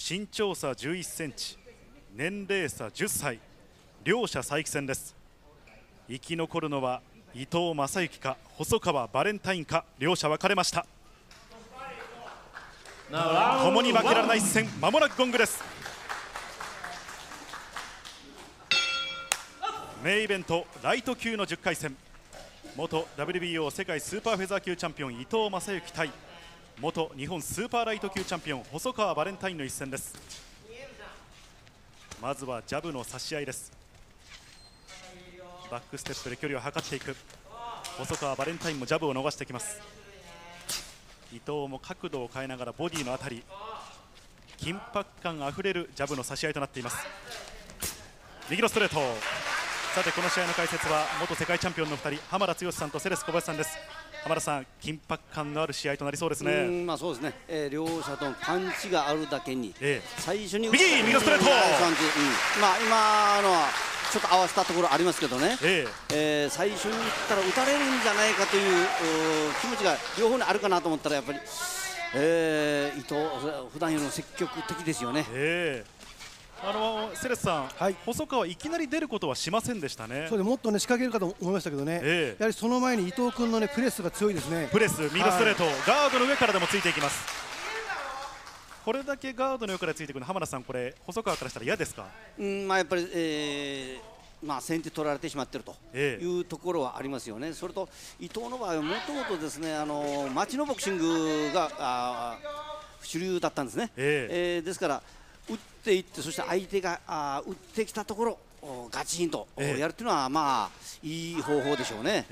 身長差11センチ、年齢差10歳、両者再起戦です。生き残るのは伊藤正幸か細川バレンタインか、両者分かれました。共に負けられない一戦、まもなくゴングです。メインイベントライト級の10回戦、元 WBO 世界スーパーフェザー級チャンピオン伊藤正幸対元日本スーパーライト級チャンピオン細川バレンタインの一戦です。まずはジャブの差し合いです。バックステップで距離を測っていく細川バレンタインもジャブを逃してきます。伊藤も角度を変えながらボディのあたり、緊迫感あふれるジャブの差し合いとなっています。右のストレート。さてこの試合の解説は元世界チャンピオンの2人、浜田剛さんとセレス小林さんです。浜田さん、緊迫感のある試合となりそうですね。 まあそうですね、両者ともパンチがあるだけに、最初に右のストレート、 まあ今のはちょっと合わせたところありますけどね、最初に打ったら打たれるんじゃないかという気持ちが両方にあるかなと思ったら、やっぱり、伊藤普段よりも積極的ですよね。 セレスさん、細川いきなり出ることはしませんでしたね。 そうでもっとね仕掛けるかと思いましたけどね、やはりその前に伊藤君のねプレスが強いですね。 プレス、右のストレート、ガードの上からでもついていきます。これだけガードの上からついてくる浜田さん、これ細川からしたら嫌ですか？ まあやっぱり、まあ先手取られてしまっているというところはありますよね。それと伊藤の場合はもともとですね、町のボクシングが主流だったんですね。ですから打っていって、そして相手が打ってきたところガチンとやるというのは、まあいい方法でしょうね。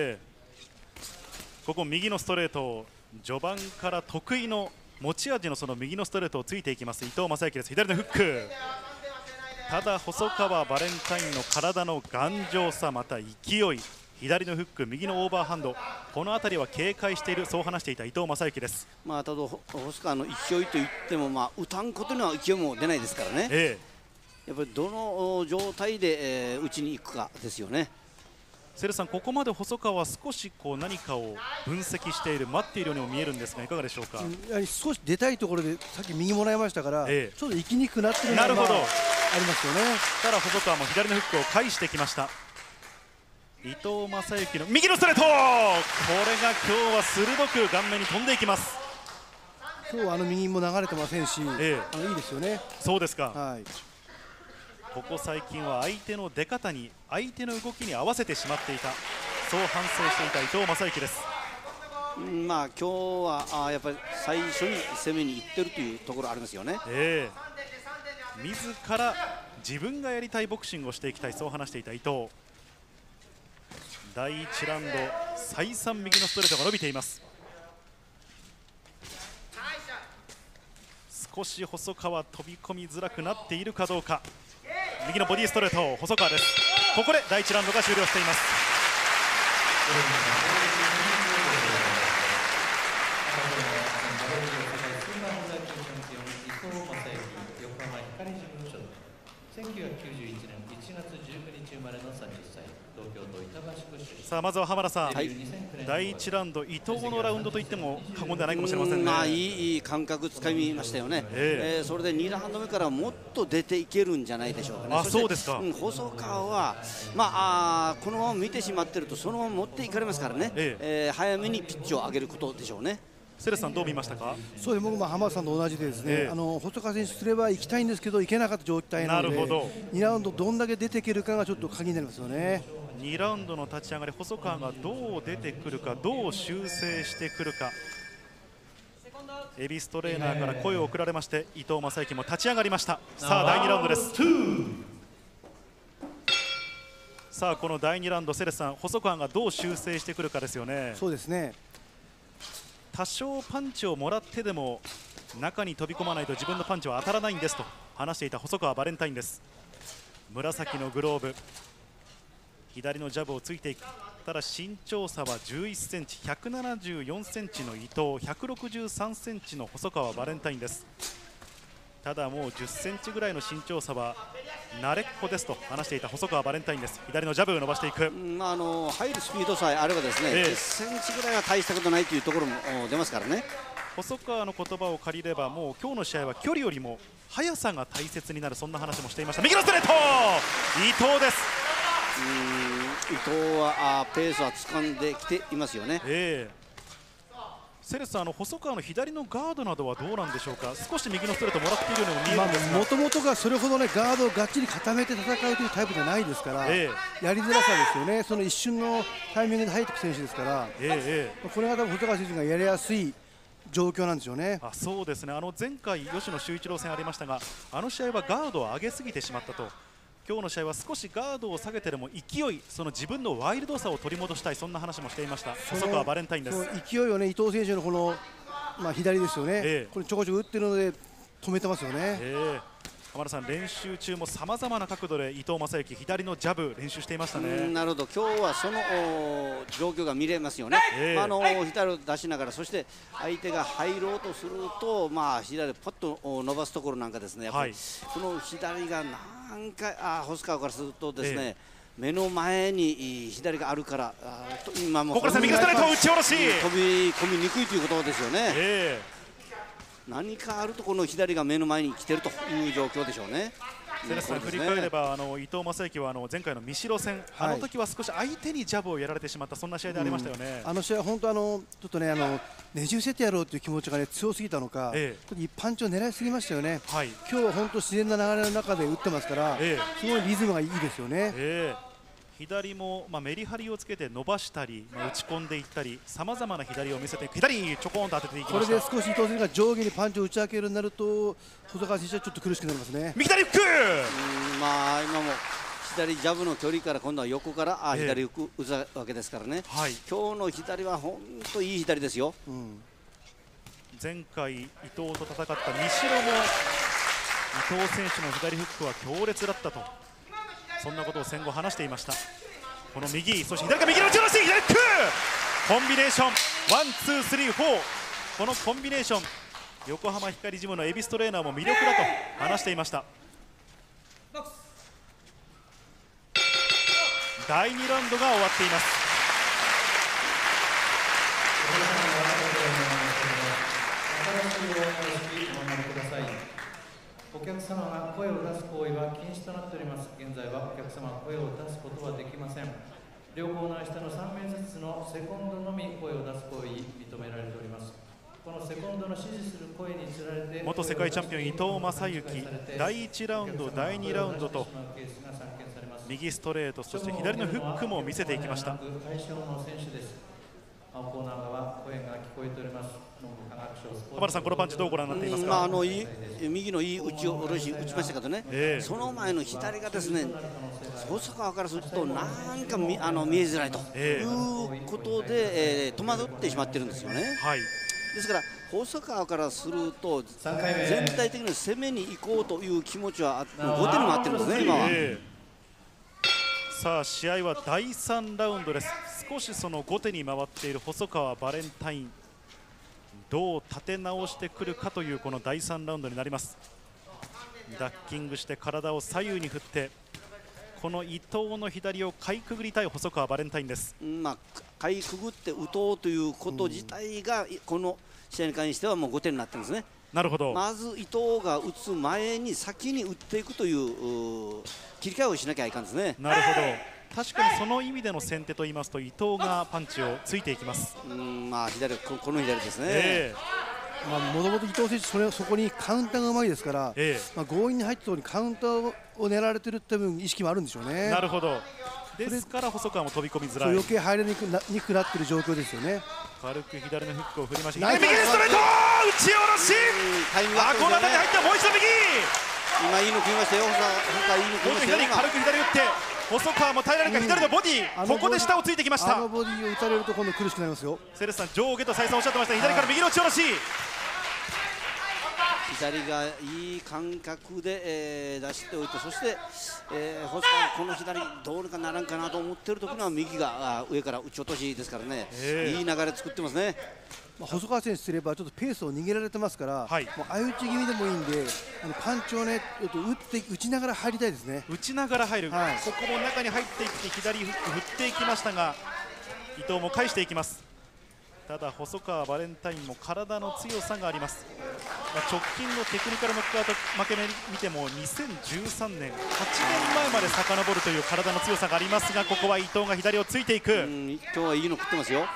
ここ右のストレート、序盤から得意の持ち味のその右のストレートをついていきます伊藤正幸です。左のフック。ただ細川バレンタインの体の頑丈さ、また勢い、左のフック、右のオーバーハンド、この辺りは警戒している、そう話していた伊藤正幸です。 まあただ細川の勢いといっても、まあ打たんことには勢いも出ないですからね。やっぱりどの状態で、打ちに行くかですよね。 セレさん、ここまで細川は少しこう何かを分析している、待っているようにも見えるんですが、いかがでしょうか？ やはり少し出たいところでさっき右もらいましたから、ちょっと行きにくくなってるのがありますよね。 ただ細川も左のフックを返してきました。伊藤正幸の右のストレート、これが今日は鋭く顔面に飛んでいきます。 今日は右も流れてませんし、いいですよね。 そうですか。ここ最近は相手の出方に、相手の動きに合わせてしまっていた、そう反省していた伊藤正幸です。 まあ今日はやっぱり最初に攻めに行ってるというところありますよね。 自ら自分がやりたいボクシングをしていきたい、そう話していた伊藤。第1ラウンド、再三右のストレートが伸びています。少し細川飛び込みづらくなっているかどうか。右のボディストレート、細川です。ここで第1ラウンドが終了しています。さあまずは浜田さん、第1ラウンド伊藤のラウンドといっても過言ではないかもしれませんね。 いい感覚つかみましたよね。それで2ラウンド目からもっと出ていけるんじゃないでしょうかね。 そうですか。 細川はこのまま見てしまっているとそのまま持っていかれますからね、早めにピッチを上げることでしょうね。 セレスさんどう見ましたか？ そうです、僕も浜田さんと同じでですね、細川選手すれば行きたいんですけど行けなかった状態なので、2ラウンドどんだけ出ていけるかがちょっと鍵になりますよね。 2ラウンドの立ち上がり、細川がどう出てくるか、どう修正してくるか。エビストレーナーから声を送られまして、伊藤正幸も立ち上がりました。さあ第2ラウンドです。さあこの第2ラウンド、セレスさん、細川がどう修正してくるかですよね。 そうですね。 多少パンチをもらってでも中に飛び込まないと自分のパンチは当たらないんですと話していた細川バレンタインです。紫のグローブ、左のジャブをついていく。ただ身長差は11センチ、174センチの伊藤、163センチの細川バレンタインです。ただもう10センチぐらいの身長差は慣れっこですと話していた細川バレンタインです。左のジャブを伸ばしていく。 入るスピードさえあればですね、10センチぐらいは大したことないというところも出ますからね。 細川の言葉を借りれば、もう今日の試合は距離よりも速さが大切になる、そんな話もしていました。右のストレート、伊藤です。 伊藤はペースは掴んできていますよね。 セレスさん、細川の左のガードなどはどうなんでしょうか。少し右のストレートもらっているようにも見えるんですが、 もともとがそれほどねガードをがっちり固めて戦うというタイプじゃないですから、やりづらさですよね。その一瞬のタイミングで入っていく選手ですから、これが多分細川選手がやりやすい状況なんでしょうね。 そうですね。前回吉野修一郎戦ありましたが、あの試合はガードを上げすぎてしまったと。今日の試合は少しガードを下げてでも勢い、その自分のワイルドさを取り戻したい、そんな話もしていました細川バレンタインです。 勢いをね、伊藤選手のこの、左ですよね、これちょこちょこ打ってるので止めてますよね。 浜田さん、練習中もさまざまな角度で伊藤正幸左のジャブ練習していましたね。 なるほど、今日はその状況が見れますよね。左を出しながら、そして相手が入ろうとすると、左でポッと伸ばすところなんかですね、やっぱりこの左がなんか細川からするとですね、目の前に左があるから、今もここから右ストレート打ち下ろし、 飛び込みにくいということですよね。何かあるとこの左が目の前に来てるという状況でしょうね。 セレスさん、振り返れば伊藤正幸は前回の三代戦、あの時は少し相手にジャブをやられてしまった、そんな試合でありましたよね。 あの試合は本当ちょっとねねじ伏せてやろうという気持ちが強すぎたのか、パンチを狙いすぎましたよね。今日は本当自然な流れの中で打ってますから、すごいリズムがいいですよね。 左もメリハリをつけて伸ばしたり、打ち込んでいったり、さまざまな左を見せて、左にちょこんと当てていきました。 これで少し伊藤選手が上下にパンチを打ち分けるようになると、細川選手はちょっと苦しくなりますね。 右左フック、 今も左ジャブの距離から今度は横から左フック打つわけですからね。今日の左は本当いい左ですよ。 前回伊藤と戦った西野も伊藤選手の左フックは強烈だったと、そんなことを戦後話していました。この右、そして左から右の打ち下ろし、左フック、コンビネーション、ワン、ツー、スリー、フォー、このコンビネーション、横浜光ジムの恵比寿トレーナーも魅力だと話していました。第2ラウンドが終わっています。 お客様が声を出す行為は禁止となっております。現在はお客様が声を出すことはできません。両コーナー下の3名ずつのセコンドのみ声を出す行為認められております。このセコンドの指示する声につられて元世界チャンピオン伊藤正幸、第1ラウンド、第2ラウンドと右ストレート、そして左のフックも見せていきました。 青コーナー側声が聞こえております。 浜田さん、このパンチどうご覧になっていますか。 右のいい打ち下ろし打ちましたけどね、その前の左がですね、細川からするとなんか見えづらいということで、戸惑ってしまってるんですよね。ですから細川からすると全体的に攻めに行こうという気持ちは後手に回ってるんですね、今は。 さあ試合は第3ラウンドです。少しその後手に回っている細川バレンタイン、どう立て直してくるかというこの第3ラウンドになります。ダッキングして体を左右に振って、この伊藤の左をかいくぐりたい細川バレンタインです。 かいくぐって打とうということ自体がこの試合に関してはもう後手になってるんですね。 なるほど。 まず伊藤が打つ前に先に打っていくという切り替えをしなきゃいかんですね。 なるほど。確かにその意味での先手と言いますと伊藤がパンチをついていきます。 この左ですね。 もともと伊藤選手そこにカウンターがうまいですから、強引に入ったところにカウンターを狙われてるっていう意識もあるんでしょうね。 なるほど。ですから細川も飛び込みづらい、 余計入りにくくなっている状況ですよね。 軽く左のフックを振りました。右ストレート打ち下ろし、この中に入ったもう一度右、 今いいの組みましたよ。 軽く左打って細川も耐えられるか。左のボディ、ここで下をついてきました。 あのボディを打たれると今度苦しくなりますよ。 セレスさん、上下と再三おっしゃってました。左から右の打ち下ろし、 左がいい感覚で、出しておいて、そして細川この左どうにかならんかなと思っている時には右が上から打ち落としですからね、いい流れ作ってますね。 細川選手すればちょっとペースを握られてますから、もう相打ち気味でもいいんで、パンチをねちょっと打ちながら入りたいですね。 打ちながら入る、ここも中に入っていって左フック振っていきましたが伊藤も返していきます。 ただ細川バレンタインも体の強さがあります。直近のテクニカルノックアウト負け目見ても2013年8年前まで遡るという体の強さがありますが、ここは伊藤が左をついていく。 今日はいいの食ってますよ。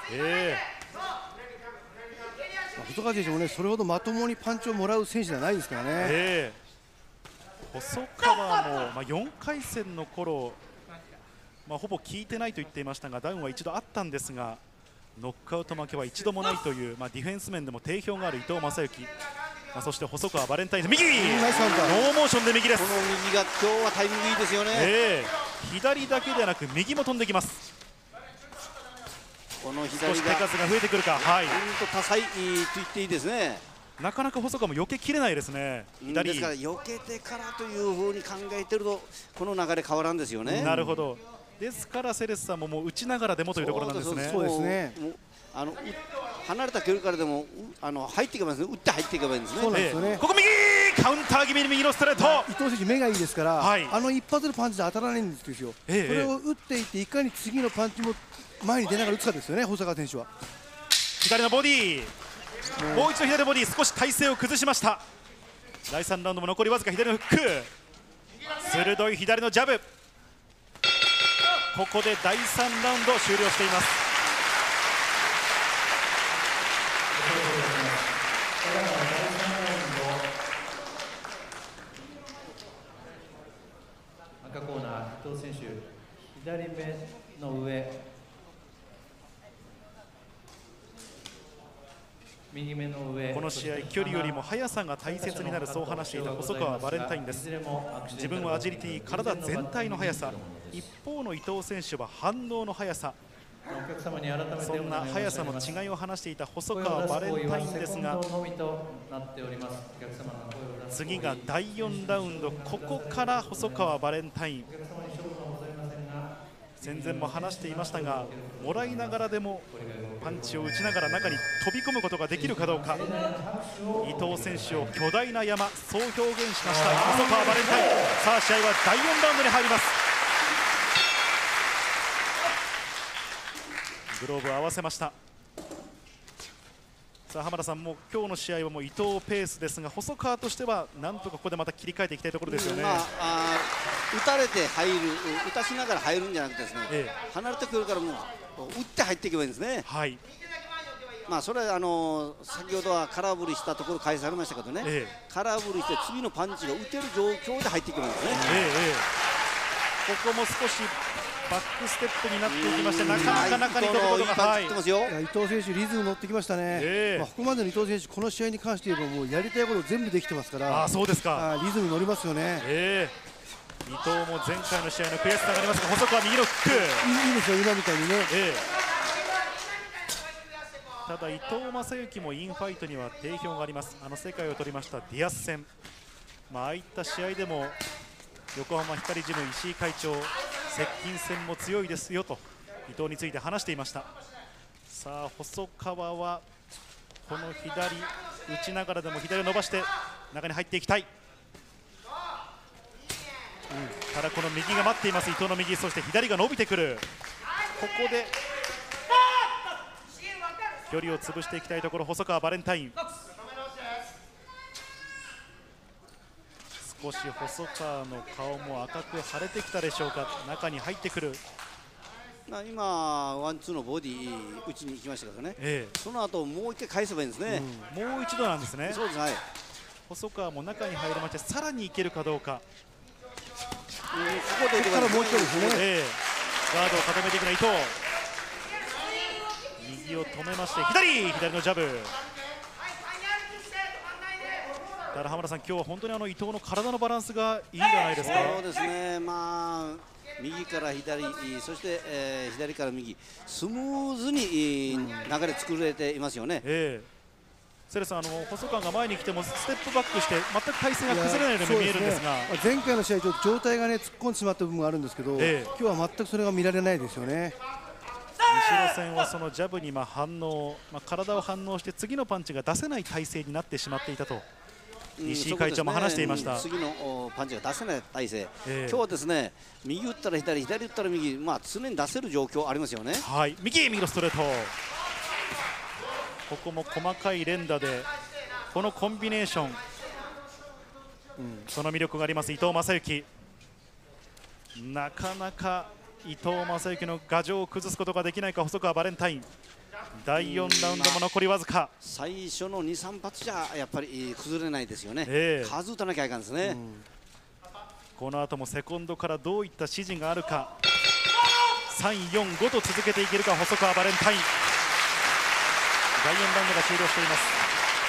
細川選手もね、それほどまともにパンチをもらう選手ではないですからね。 細川も、4回戦の頃、ほぼ効いてないと言っていましたが、ダウンは一度あったんですが、ノックアウト負けは一度もないという、ディフェンス面でも定評がある伊藤正幸、そして細川バレンタイン、右ノーモーションで右です。 この右が今日はタイミングいいですよね。 左だけでなく右も飛んできます。 この左が少し手数が増えてくるか。 多彩と言っていいですね。 なかなか細川も避けきれないですね。左ですから避けてからというふうに考えてるとこの流れ変わらんですよね。 なるほど。ですからセレスさんももう打ちながらでもというところなんですね。 そうですね。 離れた距離からでも入っていけばいいんですね。打って入っていけばいいんですね。 そうなんですよね。 ここ右カウンター気味に右のストレート。 伊藤選手目がいいですから、一発のパンチで当たらないんですよ。それを打っていっていかに次のパンチも前に出ながら打つかですよね、細川選手は。 左のボディ、もう一度左のボディ、少し体勢を崩しました。第3ラウンドも残りわずか。左のフック、鋭い左のジャブ。ここで第3ラウンド終了しています。 赤コーナー伊藤選手、左目の上、右目の上。 この試合距離よりも速さが大切になる、そう話していた細川バレンタインです。自分はアジリティ、体全体の速さ、一方の伊藤選手は反応の速さ、そんな速さの違いを話していた細川バレンタインですが、次が第4ラウンド、ここから細川バレンタイン、戦前も話していましたが、もらいながらでもパンチを打ちながら中に飛び込むことができるかどうか。伊藤選手を巨大な山、そう表現しました細川バレンタイン。さあ試合は第4ラウンドに入ります。グローブを合わせました。さあ浜田さん、もう今日の試合はもう伊藤ペースですが、細川としてはなんとかここでまた切り替えていきたいところですよね。 打たれて入る、打たしながら入るんじゃなくてですね、離れてくるからもう打って入っていけばいいんですね。それは先ほどは空振りしたところ返されましたけどね、空振りして次のパンチが打てる状況で入っていけばいいんですね。 ここも少しバックステップになっていきまして、なかなか中に飛ぶことが。 伊藤選手リズム乗ってきましたね。ここまでの伊藤選手、この試合に関して言えばもうやりたいこと全部できてますから。 そうですか。 リズム乗りますよね。 伊藤も前回の試合の悔しさがありますが、細川右のフックいいですよ、今みたいにね。 ただ伊藤正幸もインファイトには定評があります。世界を取りましたディアス戦、ああいった試合でも横浜光ジム石井会長、接近戦も強いですよと伊藤について話していました。さあ細川はこの左打ちながらでも左を伸ばして中に入っていきたい。ただこの右が待っています。伊藤の右、そして左が伸びてくる。ここで距離を潰していきたいところ、細川バレンタイン。少し細川の顔も赤く腫れてきたでしょうか。中に入ってくる。 今ワンツーのボディ打ちに行きましたけどね、その後もう一回返せばいいんですね。 もう一度なんですね。 そうです、はい。 細川も中に入りまして、さらにいけるかどうか。 ここでからもう一度ですね。 ガードを固めていくの伊藤。右を止めまして左のジャブ。ただ浜田さん、今日は本当に伊藤の体のバランスがいいんじゃないですか。 そうですね。右から左、そして、左から右、スムーズに、流れ作れていますよね。 セレさん、細川が前に来てもステップバックして全く体勢が崩れないように見えるんですが、 前回の試合ちょっと状態がね突っ込んでしまった部分があるんですけど、今日は全くそれが見られないですよね。 西野戦はそのジャブに反応、体を反応して次のパンチが出せない体勢になってしまっていたと石井会長も話していました。 次のパンチが出せない体勢、今日はですね、右打ったら左、左打ったら右、常に出せる状況ありますよね。 右のストレート。 ここも細かい連打でこのコンビネーション、その魅力があります伊藤正幸。なかなか伊藤正幸の牙城を崩すことができないか細川バレンタイン。第4ラウンドも残りわずか。 最初の2、3発じゃやっぱり崩れないですよね、数打たなきゃいかんですね。 この後もセコンドからどういった指示があるか。3、4、5と続けていけるか細川バレンタイン。第4ラウンドが終了しています。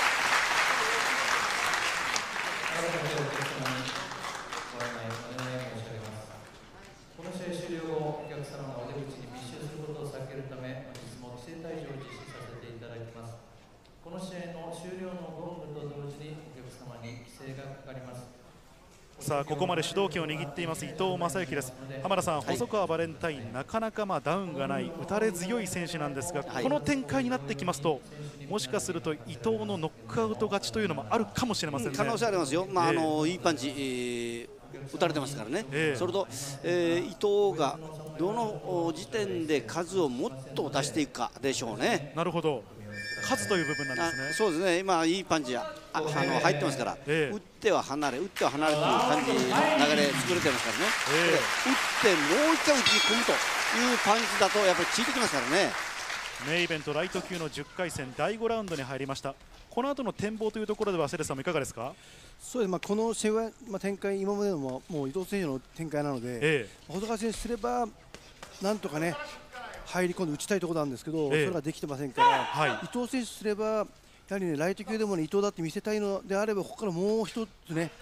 この試合終了後、お客様がお出口に密集することを避けるため、本日も規制退場を実施させていただきます。この試合の終了のゴングと同時にお客様に規制がかかります。 さあここまで主導権を握っています伊藤正幸です。浜田さん、細川バレンタイン、なかなかダウンがない打たれ強い選手なんですが、この展開になってきますともしかすると伊藤のノックアウト勝ちというのもあるかもしれませんね。 可能性ありますよ、いいパンチ、打たれてますからね、それと、伊藤がどの時点で数をもっと出していくかでしょうね。 なるほど、数という部分なんですね。 そうですね、今いいパンチが入ってますから、打っては離れ打っては離れという感じの流れ作れてますからね、打ってもう一回打ち込むというパンチだとやっぱり効いてきますからね。 メイベントライト級の10回戦第5ラウンドに入りました。この後の展望というところではセレさんもいかがですか。 そうです、この試合は、展開今までのもう伊藤選手の展開なので、細川選手すればなんとかね入り込んで打ちたいところなんですけど、それができてませんから、伊藤選手すればやはりねライト級でも伊藤だって見せたいのであればここからもう一つね、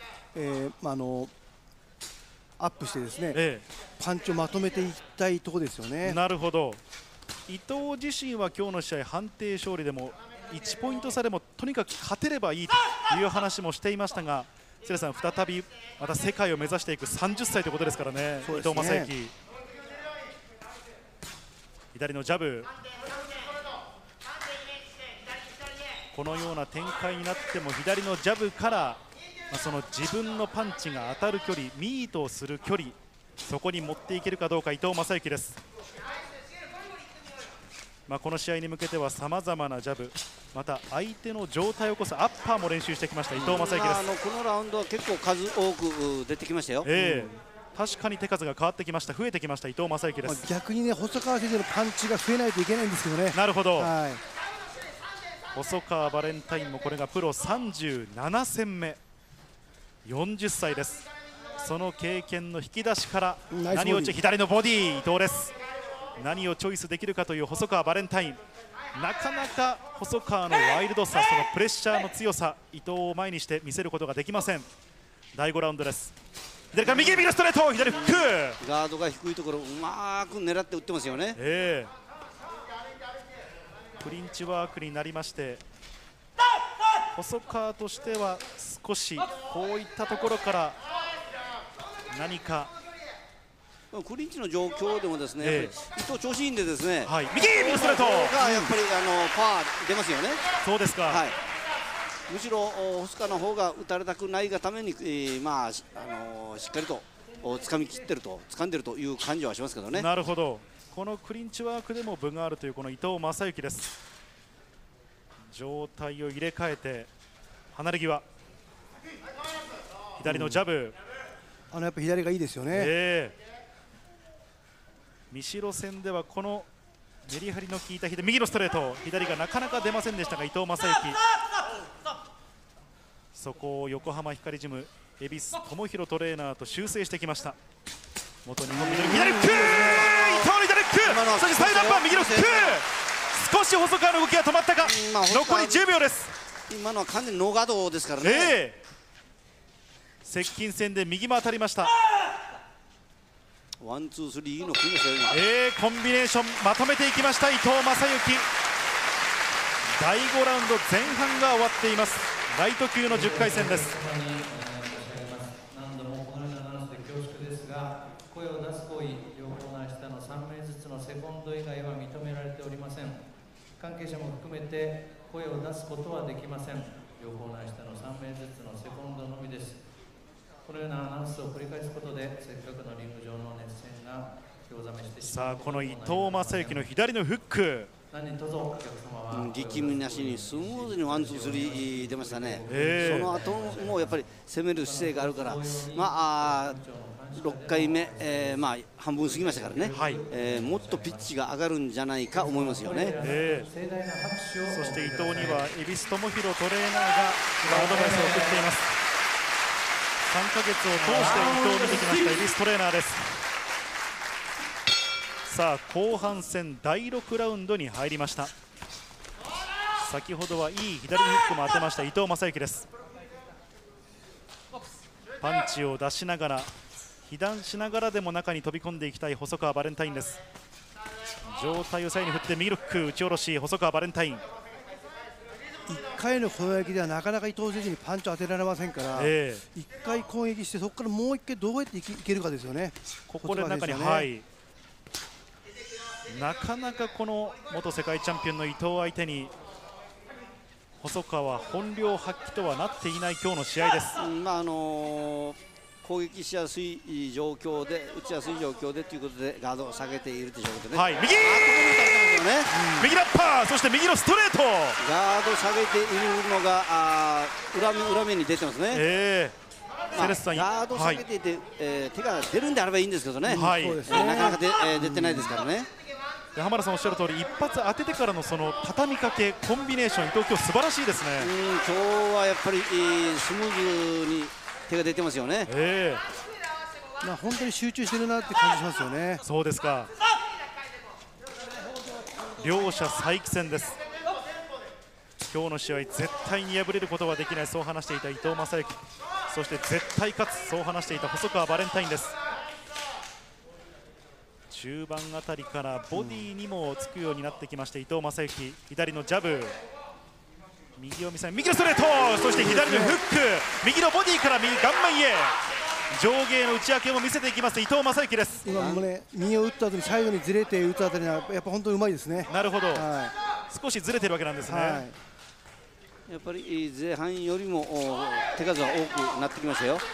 アップしてですね、パンチをまとめていきたいところですよね。 なるほど。伊藤自身は今日の試合判定勝利でも1ポイント差でもとにかく勝てればいいという話もしていましたが、セレさん再びまた世界を目指していく30歳ということですからね、伊藤正幸。左のジャブ、このような展開になっても左のジャブからその自分のパンチが当たる距離、ミートする距離、そこに持っていけるかどうか伊藤正幸です。この試合に向けてはさまざまなジャブ、また相手の状態を起こすアッパーも練習してきました伊藤正幸です。 このラウンドは結構数多く出てきましたよ。 確かに手数が変わってきました、増えてきました伊藤正幸です。 逆にね細川選手のパンチが増えないといけないんですけどね。 なるほど、細川バレンタインもこれがプロ37戦目、40歳です。その経験の引き出しから何を左のボディ伊藤です。何をチョイスできるかという細川バレンタイン、なかなか細川のワイルドさ、そのプレッシャーの強さ、伊藤を前にして見せることができません。第5ラウンドです。左から右のストレート、左フック、 ガードが低いところをうまく狙って打ってますよね。 クリンチワークになりまして、細川としては少しこういったところから何かクリンチの状況でもですね、伊藤調子いいんでですね、 右のストレートがやっぱりパワー出ますよね。 そうですか。 むしろ細川の方が打たれたくないがために、しっかりと掴んでるという感じはしますけどね。 なるほど。このクリンチワークでも分があるというこの伊藤正幸です。状態を入れ替えて離れ際、左のジャブ、 やっぱ左がいいですよね。 三代戦ではこのメリハリの効いた右のストレート、左がなかなか出ませんでしたが伊藤正幸、そこを横浜光ジム恵比寿智弘トレーナーと修正してきました。元日本ミドル左フック、伊藤の左フック、そしてサイドアッパー右のフック、少し細川の動きが止まったか。残り10秒です。 今のは完全にノーガードですからね。 接近戦で右も当たりました。 ワンツースリーの組みましたよ今。 コンビネーションまとめていきました伊藤正幸。第5ラウンド前半が終わっています。ライト級の10回戦です。 何度もこのようなアナウンスで恐縮ですが、声を出す行為、両コーナー下の3名ずつのセコンド以外は認められておりません。関係者も含めて声を出すことはできません。両コーナー下の3名ずつのセコンドのみです。このようなアナウンスを繰り返すことで、せっかくのリング上の熱戦が興ざめしてしまう。 さあこの伊藤正幸の左のフック、 力みなしにスムーズにワンツースリー出ましたね。その後もやっぱり攻める姿勢があるから、6回目、半分過ぎましたからね、もっとピッチが上がるんじゃないか思いますよね。 そして伊藤には蛭子智弘トレーナーが今アドバイスを送っています。3ヶ月を通して伊藤を見てきました蛭子トレーナーです。さあ後半戦第6ラウンドに入りました。先ほどはいい左のフックも当てました伊藤正幸です。パンチを出しながら被弾しながらでも中に飛び込んでいきたい細川バレンタインです。上体を左右に振って右ロック打ち下ろし細川バレンタイン。1 回の攻撃ではなかなか伊藤選手にパンチを当てられませんから、1回攻撃してそこからもう1回どうやっていけるかですよね。 ここで中になかなかこの元世界チャンピオンの伊藤相手に細川本領発揮とはなっていない今日の試合です。 攻撃しやすい状況で打ちやすい状況でということでガードを下げているでしょうけどね。 右ラッパー、そして右のストレート。 ガード下げているのが裏目に出てますね。ガード下げていて、手が出るんであればいいんですけどね、なかなか出てないですからね。 浜田さんおっしゃる通り、一発当ててからのその畳みかけコンビネーション、伊藤今日素晴らしいですね。 今日はやっぱりスムーズに手が出てますよね。 本当に集中してるなって感じしますよね。 そうですか。両者再起戦です。今日の試合絶対に敗れることはできない、そう話していた伊藤正幸、そして絶対勝つ、そう話していた細川バレンタインです。中盤あたりからボディにもつくようになってきまして、伊藤正幸、左のジャブ、右を見せ、右のストレート、そして左のフック、右のボディから右顔面へ上下への打ち分けも見せていきます伊藤正幸です。 今もね、右を打った後にサイドにずれて打つあたりはやっぱ本当にうまいですね。 なるほど、少しずれてるわけなんですね。 やっぱり前半よりも手数は多くなってきましたよ。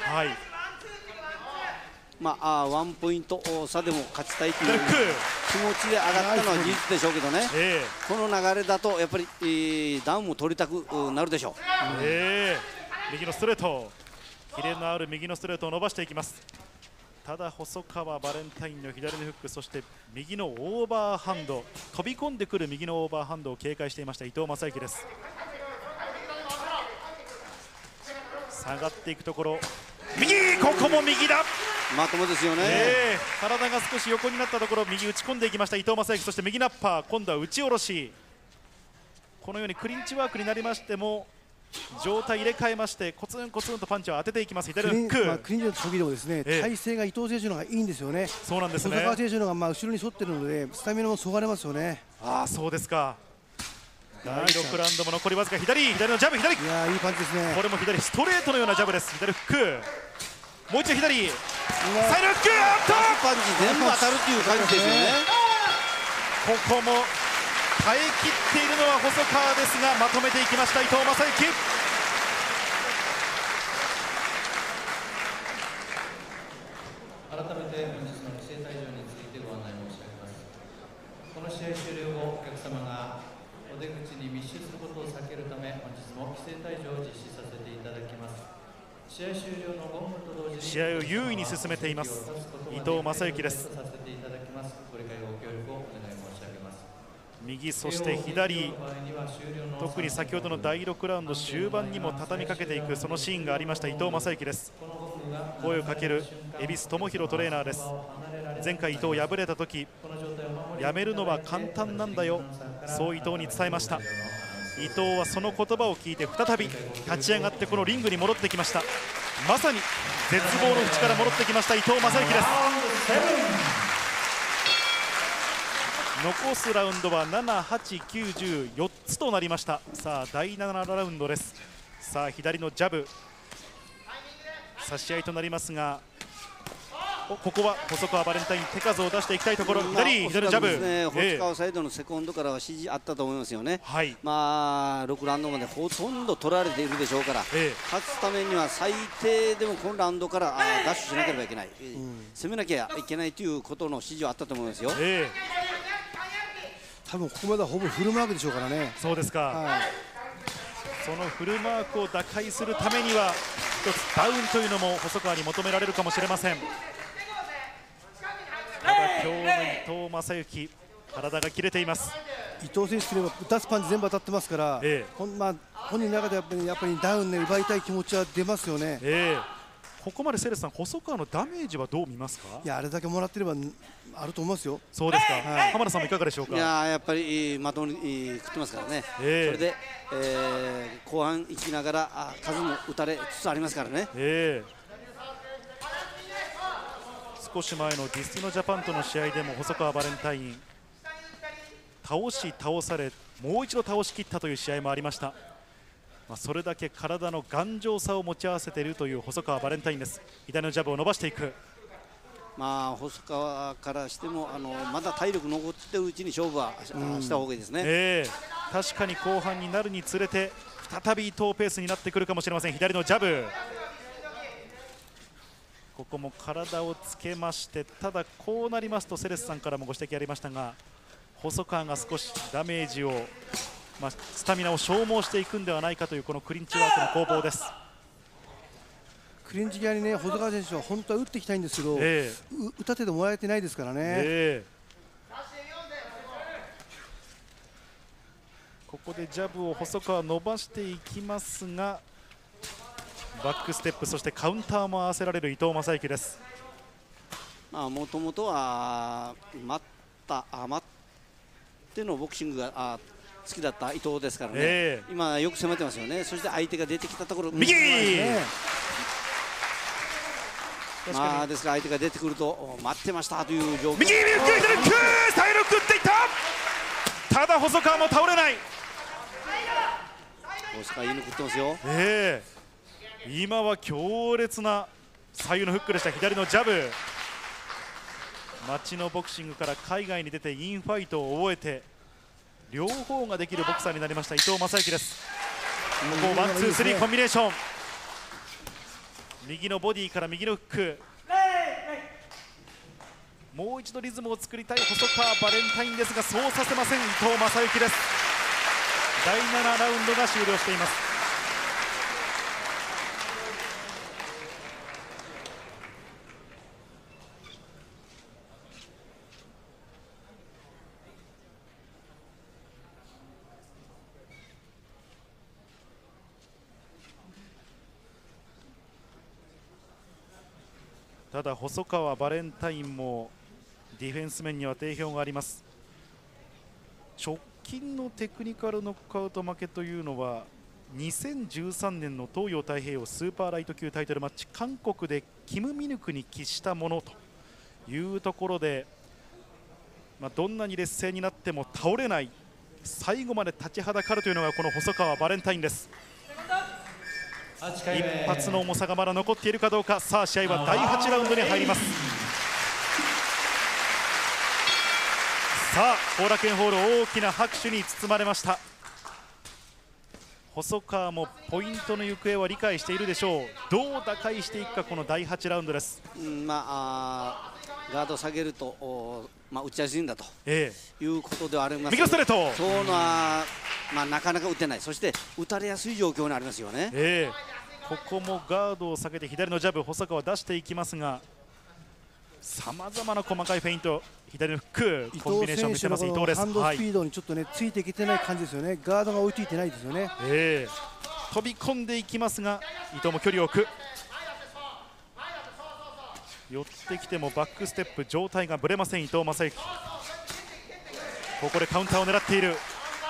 ワンポイント差でも勝ちたいという気持ちで上がったのは事実でしょうけどね、この流れだとやっぱりダウンも取りたくなるでしょう。 右のストレート、キレのある右のストレートを伸ばしていきます。ただ細川バレンタインの左のフック、そして右のオーバーハンド、飛び込んでくる右のオーバーハンドを警戒していました伊藤正幸です。下がっていくところ、右、ここも右だ。 まともですよね。 体が少し横になったところ、右打ち込んでいきました伊藤正幸、そして右ナッパー、今度は打ち下ろし。このようにクリンチワークになりましても状態入れ替えまして、コツンコツンとパンチを当てていきます。左のフック、 クリンチの時でもですね、体勢が伊藤選手の方がいいんですよね。 そうなんですね。 細川選手の方が後ろに沿っているのでスタミナもそがれますよね。 そうですか。第6ラウンドも残りわずか。左のジャブ、左、 いやいいパンチですね。 これも左ストレートのようなジャブです。左フック、もう一度左、サイドフック、 パンチ全部当たるっていう感じですよね。 ここも耐え切っているのは細川ですが、まとめていきました伊藤正幸。 改めて本日の規制退場についてご案内申し上げます。この試合終了後、お客様がお出口に密集することを避けるため、本日も規制退場を実施させていただきます。試合終了の5分と同時に試合を優位に進めています伊藤正幸です。 させていただきます。ご理解ご協力をお願い申し上げます。 右、そして左、特に先ほどの第6ラウンド終盤にも畳みかけていくそのシーンがありました伊藤正幸です。声をかける蛭子智弘トレーナーです。前回伊藤敗れた時、やめるのは簡単なんだよ、そう伊藤に伝えました。伊藤はその言葉を聞いて再び立ち上がってこのリングに戻ってきました。まさに絶望の淵から戻ってきました伊藤正幸です。残すラウンドは7、8、9、10、4つとなりました。さあ第7ラウンドです。さあ左のジャブ、差し合いとなりますが、ここは細川バレンタイン手数を出していきたいところ。左のジャブ、 細川サイドのセコンドからは指示あったと思いますよね。6ラウンドまでほとんど取られているでしょうから、勝つためには最低でもこのラウンドからダッシュしなければいけない、攻めなきゃいけないということの指示はあったと思いますよ。 多分ここまではほぼフルマークでしょうからね。 そうですか、 はい、 そのフルマークを打開するためには一つダウンというのも細川に求められるかもしれません。ただ今日の伊藤正幸、体が切れています。 伊藤選手といえば打たすパンチ全部当たってますから、本人の中でやっぱりダウンで奪いたい気持ちは出ますよね。 ここまでセレスさん、細川のダメージはどう見ますか？ いや、あれだけもらってればあると思いますよ。 そうですか、はい、浜田さんもいかがでしょうか？ いややっぱりまともに食ってますからね、それで、後半行きながら数も打たれつつありますからね。 少し前のディスティノジャパンとの試合でも細川バレンタイン、倒されもう一度倒し切ったという試合もありました。それだけ体の頑丈さを持ち合わせているという細川バレンタインです。左のジャブを伸ばしていく。 細川からしてもまだ体力残っているうちに勝負はした方がいいですね。 確かに後半になるにつれて再び伊藤ペースになってくるかもしれません。左のジャブ、ここも体をつけまして、ただこうなりますとセレスさんからもご指摘ありましたが、細川が少しダメージを、スタミナを消耗していくんではないかというこのクリンチワークの攻防です。 クリンチ際にね、細川選手は本当は打っていきたいんですけど、打たせてもらえてないですからね。 ここでジャブを細川伸ばしていきますが、バックステップ、そしてカウンターも合わせられる伊藤正幸です。 もともとは待ってのボクシングが好きだった伊藤ですからね、今よく攻めてますよね。そして相手が出てきたところ、 右、 ですから相手が出てくると待ってましたという状況。 右、左フック、サイド食っていった。ただ細川も倒れない。 細川いいの食ってますよ。 今は強烈な左右のフックでした。左のジャブ、街のボクシングから海外に出てインファイトを覚えて両方ができるボクサーになりました伊藤正幸です。ここワンツースリーコンビネーション、右のボディから右のフック、もう一度リズムを作りたい細川バレンタインですが、そうさせません伊藤正幸です。第7ラウンドが終了しています。ただ細川バレンタインもディフェンス面には定評があります。直近のテクニカルノックアウト負けというのは2013年の東洋太平洋スーパーライト級タイトルマッチ、韓国でキム・ミヌクに喫したものというところで、どんなに劣勢になっても倒れない、最後まで立ちはだかるというのがこの細川バレンタインです。一発の重さがまだ残っているかどうか。さあ試合は第8ラウンドに入ります。さあ後楽園ホール、大きな拍手に包まれました。細川もポイントの行方は理解しているでしょう。どう打開していくかこの第8ラウンドです。 ガード下げると打ちやすいんだということではあります。 右ストレート、 そういうのはなかなか打てない、そして打たれやすい状況にありますよね。 ここもガードを下げて左のジャブ、細川出していきますが、さまざまな細かいフェイント、左のフックコンビネーションを見せます伊藤です。 ハンドスピードにちょっとね、ついていけてない感じですよね。ガードが追いついてないですよね。 飛び込んでいきますが伊藤も距離を置く。寄ってきてもバックステップ、状態がぶれません伊藤正幸。ここでカウンターを狙っている。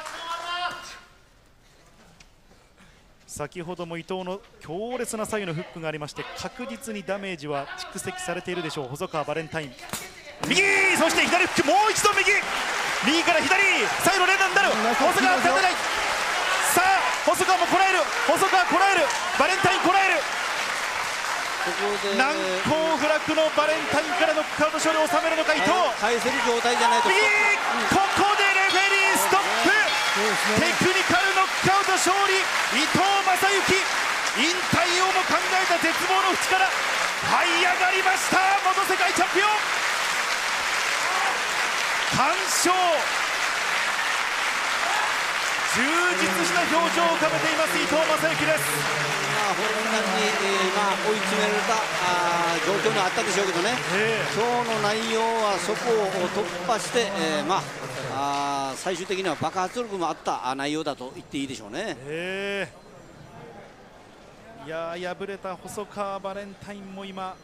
先ほども伊藤の強烈な左右のフックがありまして、確実にダメージは蓄積されているでしょう細川バレンタイン。右、そして左フック、もう一度右から左、サイド連打になる。細川立てない。さあ細川もこらえる、細川こらえる、バレンタインこらえる。難攻不落のバレンタインからノックアウト勝利を収めるのか伊藤。 返せる状態じゃないと。 ここでレフェリーストップ。テクニカルノックアウト勝利伊藤正幸。引退をも考えた絶望の淵から這い上がりました。元世界チャンピオン完勝。 充実した表情を浮かべています伊藤正幸です。 本人に、追い詰められた状況にあったでしょうけどね、今日の内容はそこを突破して、最終的には爆発力もあった内容だと言っていいでしょうね。 いや敗れた細川バレンタインも今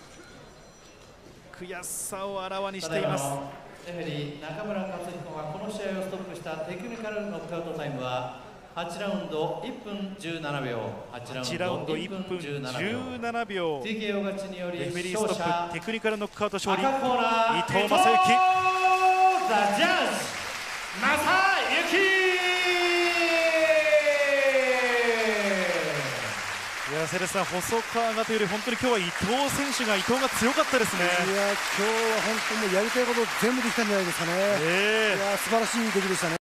悔しさをあらわにしています。 やはり中村克彦がこの試合をストップしたテクニカルノックアウトタイムは8ラウンド1分17秒。 8ラウンド1分17秒。 TKO 勝ちによりレフェリーストップ、テクニカルノックアウト勝利、 赤コーナー伊藤正幸。 ザ・ジャッジ正幸。 いやセレスさん、細川がというより本当に今日は伊藤選手が強かったですね。 いや今日は本当にやりたいこと全部できたんじゃないですかね。いや素晴らしい出来でしたね。